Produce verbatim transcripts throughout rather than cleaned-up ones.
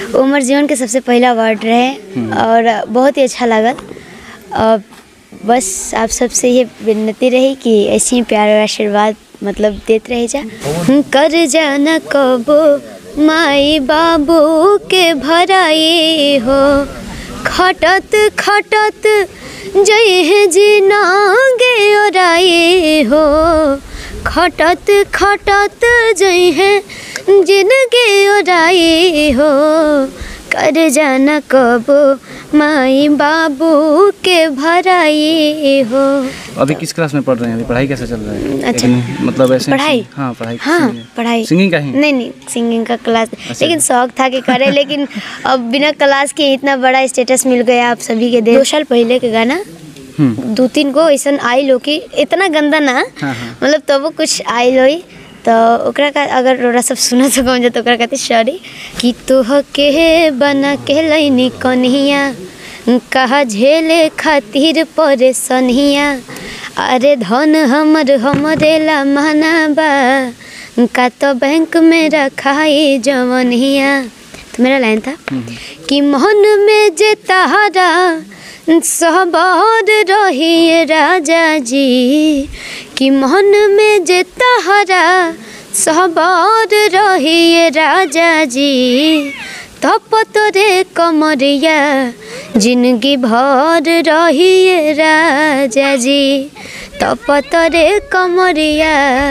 उमर जीवन के सबसे पहला अवार्ड रहे और बहुत ही अच्छा लगा। और बस आप सबसे ये विनती रही कि ऐसे ही प्यार और आशीर्वाद मतलब देते रह जा। कर जाना कबो माई बाबू के भराए हो, खटत खटत जय है जिनागे ओराए हो, खटत खटत जय है जिनगे ओराए हो, कर जाना कबो माई बाबू के भराए हो। अभी किस क्लास में पढ़ रहे हैं? अभी पढ़ाई कैसे चल रहा है? अच्छा, मतलब ऐसे पढ़ाई हाँ पढ़ाई हाँ पढ़ाई सिंगिंग का ही नहीं नहीं सिंगिंग का क्लास, लेकिन शौक था कि करे, लेकिन अब बिना क्लास के इतना बड़ा स्टेटस मिल गया आप सभी के। दो साल पहले के गाना दो तीन को ऐसा आई लो कि इतना गंदा ना, मतलब तब वो कुछ आई लो तो ओकरा का अगर रोरा सब सुना सको तो ओकरा कहते सॉरी कि तोह के बना के लैनी कन्हिया कहा झेले खातिर परेशानिया, अरे धन हमर हमरे ला महनाबा का तो बैंक में रखाई जवनिया। तो मेरा लाइन था कि मन में जे तहारा सबर रही राजा जी, कि मन में जे तहारा सबर रही राजा जी, तपत रे कमरिया जिंदगी भर रही राजा जी, तपत रे कमरिया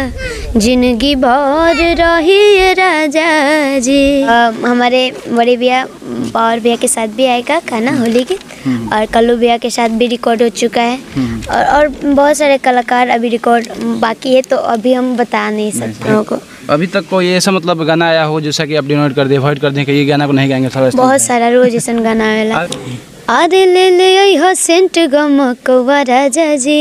जिंदगी भर रही राजा जी। आ, हमारे बड़े भैया और भैया के साथ भी आएगा गाना होली गीत, और कल्लू भैया के साथ भी रिकॉर्ड हो चुका है, और और बहुत सारे कलाकार अभी रिकॉर्ड बाकी है, तो अभी हम बता नहीं सकते लोगों को। अभी तक कोई ऐसा मतलब गाना आया हो जैसा कि आप डिनोट कर दे अवॉइड कर दें कि ये गाना को नहीं गाएंगे? बहुत सारा रोज ऐसा गाना आवेला। अरे ले ले आई हो सेंट गमकवा राजा जी,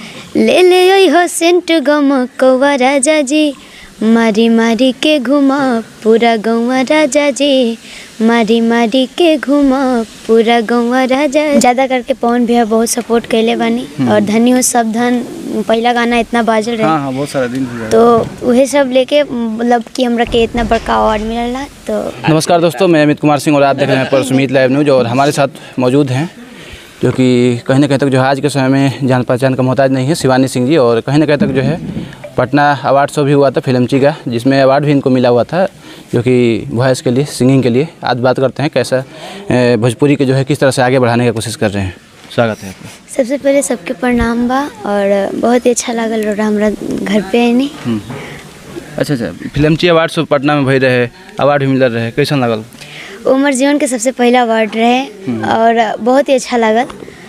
ले ले आई हो सेंट गमकवा राजा जी, मारी मारी के घुमा पूरा गौवा राजा जी, मारी मारी के घुमा पूरा गौवा राजा। ज़्यादा करके पवन भैया बहुत सपोर्ट कैले बानी, और धनी हो सब धन पहला गाना इतना बाजल रहे। हाँ हाँ बहुत सारा दिन हुआ, तो वही सब लेके मतलब कि हमरा के इतना बड़का अवार्ड मिलला। तो नमस्कार दोस्तों, मैं अमित कुमार सिंह और आप देख रहे हैं पर सुमित लाइव न्यूज, और हमारे साथ मौजूद हैं जो कि कहीं ना कहीं तक जो है आज के समय में जान पहचान का मोहताज नहीं है, शिवानी सिंह जी, और कहीं ना कहीं तक जो है पटना अवार्ड शो भी हुआ था फिल्मची का, जिसमें अवार्ड भी इनको मिला हुआ था जो कि वॉइस के लिए, सिंगिंग के लिए। आज बात करते हैं कैसा भोजपुरी के जो है किस तरह से आगे बढ़ाने की कोशिश कर रहे हैं। स्वागत है आपका। सबसे पहले सबके प्रणाम बा, और बहुत ही अच्छा लगल रहा हमारा घर पे है नहीं। अच्छा अच्छा, फिल्मची अवार्ड शो पटना में भई रहे, अवार्ड भी मिल रहे, कैसा लगल? उमर जीवन के सबसे पहला अवार्ड रहे और बहुत ही अच्छा लगल।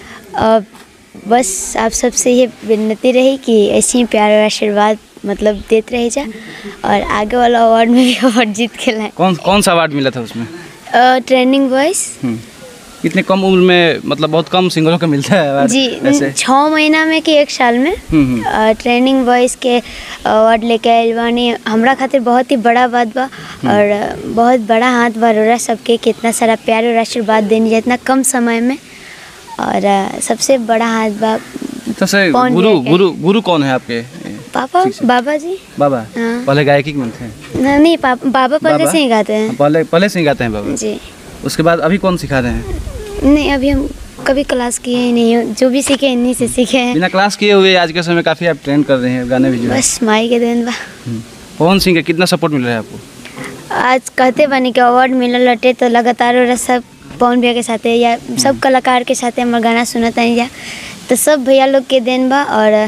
और बस आप सबसे ये विनती रही कि ऐसे ही प्यार और आशीर्वाद मतलब देते रह जा, और आगे वाला अवार्ड में भी अवार्ड जीत के लाए। कौन कौन सा अवार्ड मिला था उसमें? Trending voice. इतने कम उम्र में मतलब बहुत कम सिंगरों को मिलता है अवार्ड जी, छः महीना में कि एक साल में ट्रेंडिंग वॉइस के अवार्ड लेके आयल बानी। हमरा खातिर बहुत ही बड़ा बात बा, और बहुत बड़ा हाथ बा रोरा सबके, कितना सारा प्यार और आशीर्वाद देनी जाए इतना कम समय में, और सबसे बड़ा हाथ बा। सबसे गुरु गुरु गुरु कौन है आपके? पापा, बाबा जी। बाबा हाँ। पहले गायकी में थे? नहीं, पापा बाबा पहले से ही गाते हैं। पहले पहले से ही गाते हैं बाबा जी। उसके बाद अभी कौन सिखा रहे हैं? नहीं, अभी हम कभी क्लास किए ही नहीं हो, जो भी सीखे इन्हीं से सीखे हैं। बिना क्लास किए हुए आज के समय काफ़ी आप ट्रेंड कर रहे हैं गाने भी जो है। बस माई के देन बा। पवन सिंह का कितना सपोर्ट मिल रहा है आपको? आज कहते बनी कि अवार्ड मिलल लटे, तो लगातार और सब पवन भैया के साथ या सब कलाकार के साथ हमारा गाना सुनता नहीं जा, तो सब भैया लोग के देन बा। और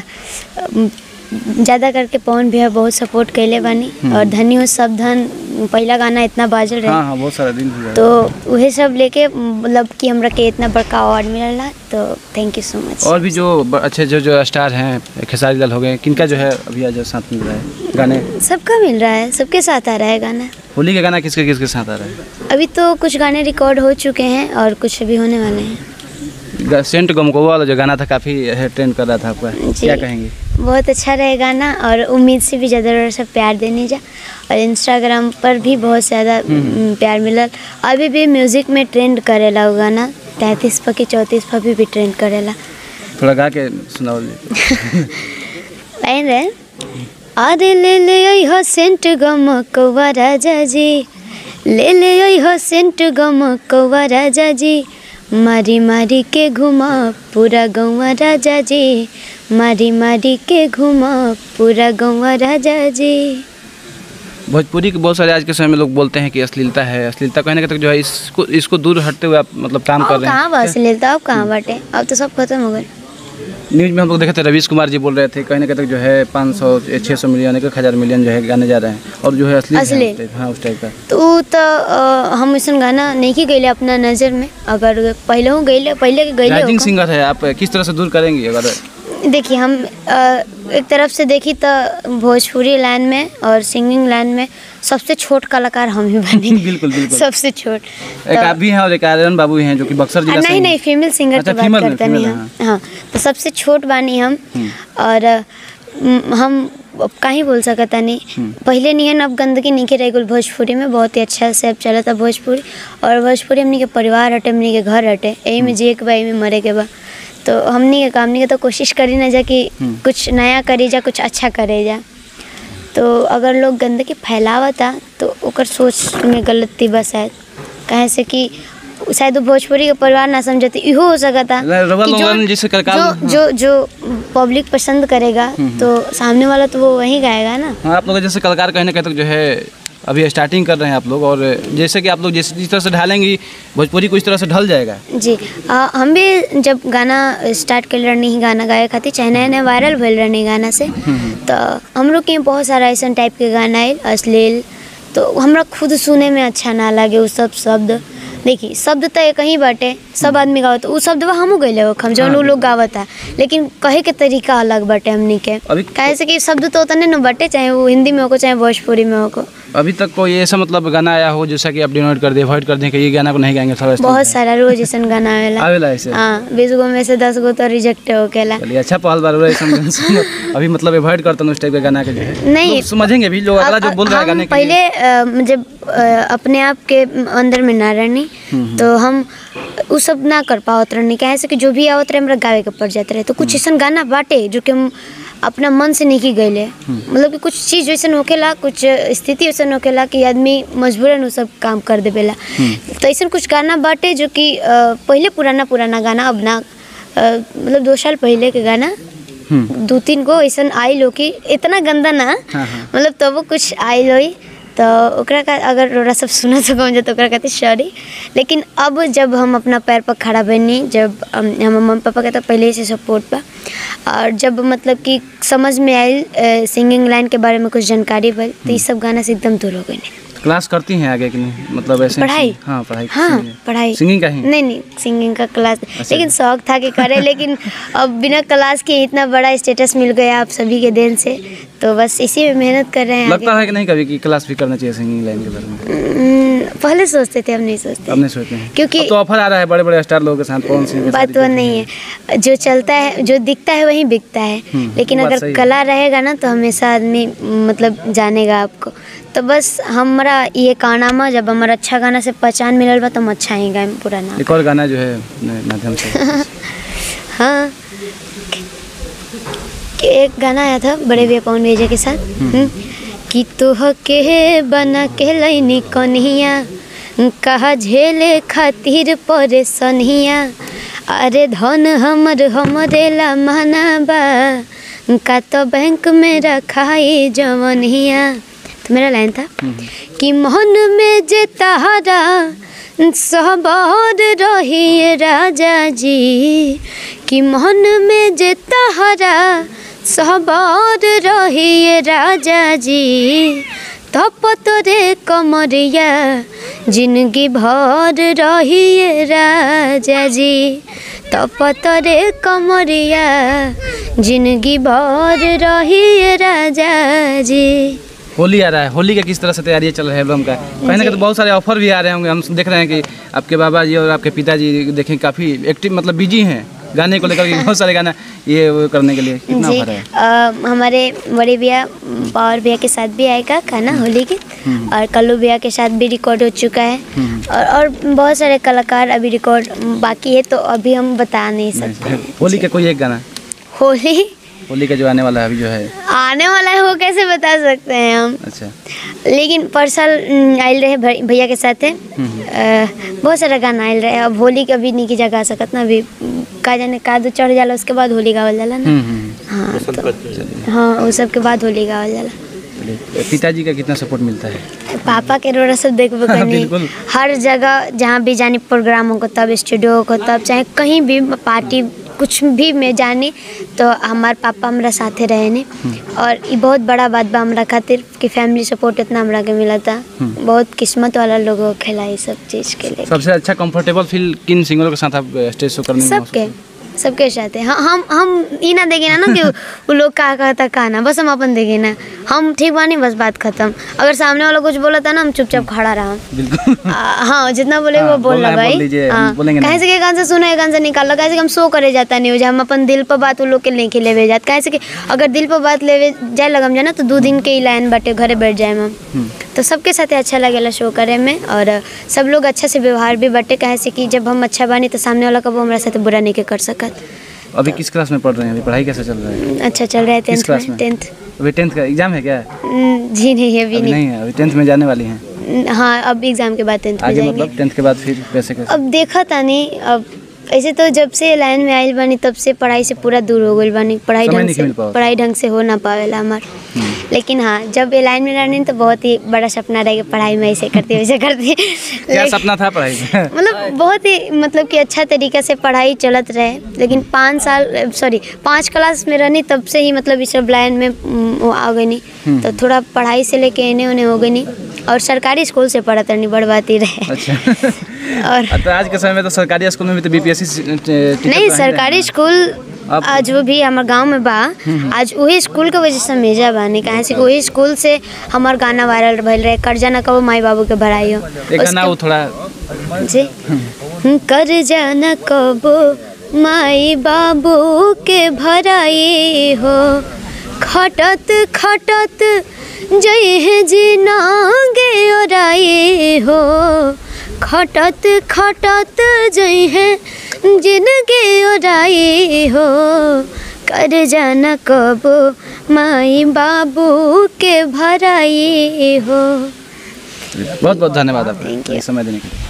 ज़्यादा करके पवन भैया बहुत सपोर्ट कैले बानी, और धनी हो सब धन पहला गाना इतना बाजल रहे। हाँ हाँ बहुत सारा दिन हुआ, तो वही सब लेके मतलब कि हमरा के इतना बड़का अवार्ड मिलला, तो थैंक यू सो मच। और भी जो अच्छे जो जो स्टार हैं, खेसारी लाल हो गए, किनका जो है अभी आज साथ मिल रहा है गाने? सबका मिल रहा है, सबके साथ आ रहा है गाना। होली का गाना किसके किसके साथ आ रहा है? अभी तो कुछ गाने रिकॉर्ड हो चुके हैं और कुछ अभी होने वाले हैं। सेंट गमकवा वाला जो गाना था काफ़ी ट्रेंड कर रहा था आपका, क्या कहेंगे? बहुत अच्छा रहे गाना, और उम्मीद से भी ज़्यादा सब प्यार देने जा, और इंस्टाग्राम पर भी बहुत ज़्यादा प्यार मिलल। अभी भी म्यूज़िक में ट्रेंड करेला वो गाना, तैंतीस पर की चौंतीस पर भी, भी ट्रेंड करेला। थोड़ा गा के सुनाओ। लाइन रहे, अरे ले ले आई हो सेंट गमकवा राजा जी, ले ले आई हो सेंट गम कौवा राजा जी, मारी मारी के घुमा पूरा गौवा राजा जी, मारी मारी के घुमा पूरा गौवा राजा जी। भोजपुरी के बहुत सारे आज के समय में लोग बोलते हैं कि अश्लीलता है, अश्लीलता कहने के तक जो है इसको इसको दूर हटते हुए आप मतलब काम कर रहे हैं। कहाँ अश्लीलता, अब कहाँ बाटे, अब तो सब खत्म हो गए। न्यूज़ में हम लोग देखे थे रवीश कुमार जी बोल रहे थे कहने के तक जो है पाँच सौ छः सौ मिलियन एक हज़ार मिलियन जो है गाने जा रहे हैं और जो है असली असली हाँ उस टाइप का। तो तो अ, हम ऐसा गाना नहीं की गईले अपना नज़र में, अगर पहले हूँ गईले पहले के गईले राइजिंग सिंगर है, आप किस तरह से दूर करेंगे? अगर देखिए हम अ, एक तरफ से देखी तो भोजपुरी लाइन में और सिंगिंग लाइन में सबसे छोट कलाकार हम ही बने। बिल्कुल बिल्कुल सबसे छोट एक आप भी हैं और एक आर्यन बाबू हैं जो कि बक्सर जिला से नहीं नहीं फीमेल सिंगर अच्छा, की बात फीमेल में, करते फीमेल नहीं में, हम। हाँ तो सबसे छोट बानी हम और अ, म, हम कहीं बोल सकता नहीं पहले नहीं है, अब गंदगी नहीं के रही भोजपुरी में बहुत ही अच्छा से अब चला था भोजपुरी। और भोजपुरी हमनी के परिवार हटे, हमनी के घर हटे, यही में जिए के बा, यही में मरे के बा। तो हमनी के काम नहीं के तो कोशिश करी ना जा कि कुछ नया करे जा, कुछ अच्छा करे जा। तो अगर लोग गंदगी फैलावता तो ओकर सोच में गलती बा शायद, कहे से कि शायद वो भोजपुरी के परिवार ना समझती, इहो हो सकता कि जो जिससे जो जो जो पब्लिक पसंद करेगा तो सामने वाला तो वो वही गाएगा ना। हाँ, आप लोग जैसे कलाकार कहने कहते जो है अभी स्टार्टिंग कर रहे हैं आप लोग, और जैसे कि आप लोग जिस जिस तरह से ढालेंगी भोजपुरी को इस तरह से ढल जाएगा जी। आ, हम भी जब गाना स्टार्ट कर रहे ही गाना गाए खातिर चाहे नया नया वायरल भल रहे गाना से, तो हम लोग के बहुत सारा ऐसा टाइप के गाना आए अश्लील, तो हमरा खुद सुने में अच्छा ना लगे वो सब शब्द। देखिए शब्द तो एक ही बाटे, सब आदमी गावत, वो शब्द हमू गए हम जौन लोग गावत है, लेकिन कहे के तरीका अलग बाटे हमनी के। कहे से कि शब्द तो उतने न बाटे, चाहे वो हिंदी में हो चाहे भोजपुरी में हो। अभी तक कोई ऐसा मतलब गाना आया हो जैसा कि आप डिनोट कर दे, अवॉइड कर दें कि ये गाना को नहीं गाएंगे? सब बहुत सारा रोज ऐसा गाना आवेला आवेला ऐसे। हाँ, बीस गो में से दस गो तो रिजेक्ट होकेला। चलिए अच्छा पहल बार ऐसा अभी मतलब अवॉइड करता हूँ उस टाइप के गाना के जो है नहीं समझेंगे भी लोग, अगला जो बोल रहा है गाने के पहले जब अपने आप के अंदर में ना रहनी तो हम वो सब ना कर पावत रहनी, कहे से कि जो भी आवत रहे हमरा गावे के पड़ जाते रहे। तो कुछ ऐसा गाना बाटे जो कि हम अपना मन से नहीं की गए, मतलब कि कुछ चीज़ वैसा होकेला, कुछ स्थिति वैसा होकेला कि आदमी मजबूरन वो सब काम कर देवेला। तो ऐसा कुछ गाना बाटे जो कि पहले पुराना पुराना गाना, अब ना मतलब दो साल पहले के गाना दो तीन गो ऐसा आयल हो कि इतना गंदा ना, मतलब तब वो कुछ आयल हो तो ओकरा का अगर रोड़ा सब सुना सको तो ओकरा कहते सॉरी। लेकिन अब जब हम अपना पैर पर खड़ा बनी, जब हम मम्मी पापा के तो पहले से सपोर्ट पा, और जब मतलब कि समझ में आई सिंगिंग लाइन के बारे में कुछ जानकारी भल, तो ये सब गाना से एकदम दूर हो गए। क्लास करती हैं आगे कि नहीं, मतलब ऐसे पढ़ाई? हाँ पढ़ाई हाँ पढ़ाई सिंगिंग का ही नहीं नहीं सिंगिंग का क्लास, लेकिन शौक था कि करे, लेकिन अब बिना क्लास के इतना बड़ा स्टेटस मिल गया आप सभी के देन से, तो बस इसी में मेहनत कर रहे हैं। लगता है कि नहीं कभी कि क्लास भी करना चाहिए सिंगिंग लाइन के बारे में? पहले सोचते थे, अब नहीं सोचते। अब नहीं सोचते हैं क्योंकि तो ऑफर आ रहा है बड़े बड़े स्टार लोगों के साथ, कौन सी बात वो नहीं है, जो चलता है जो दिखता है वही बिकता है, लेकिन अगर कला रहेगा ना तो हमेशा आदमी मतलब जानेगा आपको। तो बस हमारा ये कारनामा, जब हमारा अच्छा गाना से पहचान मिलल बा तो हम अच्छा ही गाएं पूरा नाम। एक और गाना जो है माध्यम से हाँ एक गाना आया था बड़े भैया पवन भेजे के साथ कि तोह के बना के लैनी कन्हिया कहा झेले खातिर परेशानिया, अरे धन हमर हमरे ला माना बा का तो बैंक में रखाई जवनिया। तो मेरा लाइन था कि मन में जे तहारा सबर रही राजा जी, कि मन में जे तहारा सबर रही राजा जी, तपत रे कमरिया जिंदगी भर रही राजा जी, तपत रे कमरिया जिंदगी भर रही राजा जी। होली आ रहा है, होली का किस तरह से तैयारी चल रही है एल्बम का? कहने के तो बहुत सारे ऑफर भी आ रहे होंगे, हम देख रहे हैं कि आपके बाबा जी और आपके पिताजी देखें काफ़ी एक्टिव मतलब बिजी हैं गाने को लेकर, बहुत सारे गाना ये वो करने के लिए। कितना ऑफर है? आ, हमारे बड़े भैया पावर भैया के साथ भी आएगा गाना होली के, और कल्लू भैया के साथ भी रिकॉर्ड हो चुका है, और और बहुत सारे कलाकार अभी रिकॉर्ड बाकी है, तो अभी हम बता नहीं सकते। होली का कोई एक गाना? होली होली का जो आने वाला है अभी जो है आने वाला है वो कैसे बता सकते हैं हम। अच्छा। लेकिन परसल आयल रहे भै- भैया के साथ है, बहुत सारा गाना आयल रहे। अब होली कभी नहीं की जगह सकत ना, अभी का जाने कादू चढ़ जाला उसके बाद होली गावल जाला ना। हाँ तो हाँ वो सब के बाद होली गावल जाला। पिताजी का कितना सपोर्ट मिलता है? पापा के रोड़ा सब देखबो करनी, बिल्कुल। हर जगह जहाँ भी जानी प्रोग्राम हो तब, स्टूडियो को तब, चाहे कहीं भी पार्टी कुछ भी में जानी तो हमारे पापा हमारा साथे रहे ने। और ये बहुत बड़ा बात बा हमारा खातिर कि फैमिली सपोर्ट इतना हमरा के मिला था। बहुत किस्मत वाला लोगों को खिला ये सब चीज़ के लिए। सबसे अच्छा कंफर्टेबल फील किन सिंगरों के साथ आप स्टेज शो करने में? सबके सबके साथ है। हाँ, हम हम ये ना देखे ना ना कि वो लोग का कहता का ना, बस हम अपन देखे ना हम ठीक बानी, बस बात खत्म। अगर सामने वाला कुछ बोला था ना हम चुपचाप खड़ा रहा। बिल्कुल। हाँ जितना बोले हाँ, वो बोलना बोल भाई। लीजिए, हाँ बोलेंगे कहे से कि गान से सुना है गान से निकाल लो, कहे से हम शो करे जाता नहीं हो जाए, हम अपन दिल पर बात वो लोग के लेके लेवे जात। कहे से कि अगर दिल पर बात लेवे जाए लगम जाए ना तो दो दिन के ही लाइन बाटे घरे बैठ जाए हम। तो सबके साथ अच्छा लगेला शो करे में, और सब लोग अच्छा से व्यवहार भी बटे। कहे से कि जब हम अच्छा बानी तो सामने वाला कबो हमारा साथ बुरा नहीं के कर सकत। अभी किस क्लास में पढ़ रहे हैं? अभी पढ़ाई कैसे चल रहा है? अच्छा चल रहा है। टेंथ क्लास में? में टेंथ। अभी टेंथ का एग्जाम है क्या? जी नहीं अभी अभी नहीं, नहीं है, अभी टेंथ में जाने वाली हैं। हाँ अब एग्जाम के बाद टेंथ में आगे जाएंगे। मतलब टेंथ के बाद फिर कैसे कैसे? अब देखा था नहीं, अब ऐसे तो जब से लाइन में आयल बानी तब से पढ़ाई से पूरा दूर हो गई बानी। पढ़ाई समय ढंग नहीं से मिल पावत। पढ़ाई ढंग से हो ना पावेला हमार। लेकिन हाँ जब ये लाइन में रहनी तो बहुत ही बड़ा सपना रहे कि पढ़ाई में ऐसे करती वैसे करती। क्या लेकिन- सपना था पढ़ाई में? मतलब बहुत ही मतलब कि अच्छा तरीके से पढ़ाई चलत रहे। लेकिन पाँच साल सॉरी पाँच क्लास में रहनी तब से ही मतलब इस सब लाइन में उम, वो आ गई नहीं। तो थोड़ा पढ़ाई से लेके इन्हें उन्हें हो गई नहीं, और सरकारी स्कूल से पढ़त रहनी, बड़ बात ही रहे। अच्छा। और तो आज के समय में तो सरकारी स्कूल में भी तो बीपीएससी नहीं सरकारी स्कूल आज वो भी हमारे गांव में बा, आज वही स्कूल के वजह से मेजा बानी। कहे से वही स्कूल से हमार गाना वायरल भइल रहे, कर्जा न कबो माई बाबू के भराई हो। एक गाना वो थोड़ा जी कर्जा न कबो माई बाबू के भराई हो, खटत खटत जय है जी नागे ओराई हो, खटत खटत जय है जिनगे ओराई हो, कर जाना कबो माई बाबू के भराई हो। बहुत बहुत धन्यवाद आपका समय देने के लिए।